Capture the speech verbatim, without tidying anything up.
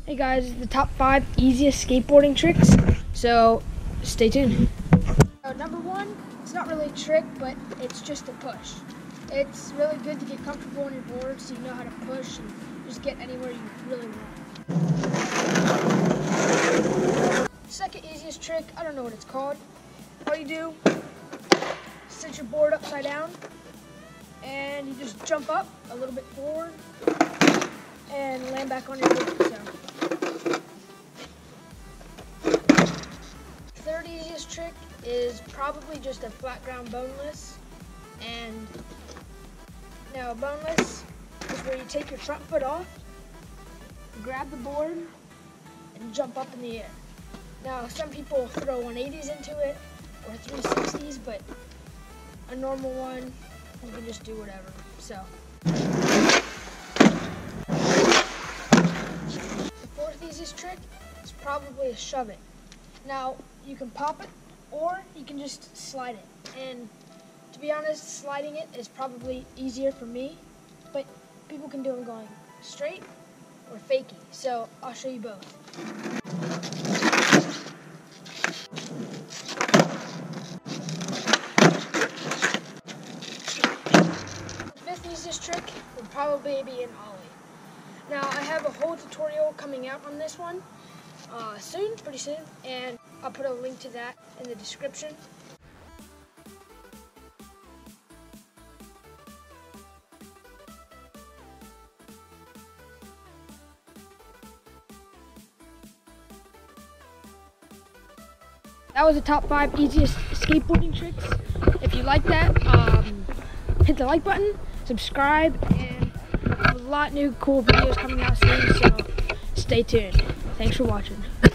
Hey guys, the top five easiest skateboarding tricks, so stay tuned. So number one, it's not really a trick, but it's just a push. It's really good to get comfortable on your board so you know how to push and just get anywhere you really want. Second easiest trick, I don't know what it's called. All you do, sit your board upside down and you just jump up a little bit forward and land back on your board. So. Third easiest trick is probably just a flat ground boneless. And now boneless is where you take your front foot off, grab the board, and jump up in the air. Now some people throw one eighties into it or three sixties, but a normal one, you can just do whatever. So. The fourth easiest trick is probably a shove it. Now, you can pop it, or you can just slide it. And to be honest, sliding it is probably easier for me, but people can do them going straight or fakie. So I'll show you both. The fifth easiest trick would probably be an ollie. Now, I have a whole tutorial coming out on this one. Uh, soon, pretty soon, and I'll put a link to that in the description. That was the top five easiest skateboarding tricks. If you like that, um, hit the like button, subscribe, and a lot new cool videos coming out soon, so stay tuned. Thanks for watching.